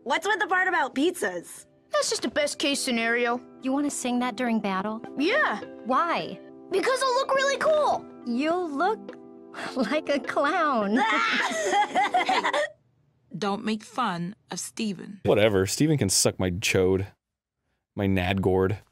What's with the part about pizzas? That's just a best case scenario. You want to sing that during battle? Yeah, Why? because I'll look really cool. You'll look like a clown. Don't make fun of Steven. Whatever. Steven can suck my chode. My nad gourd.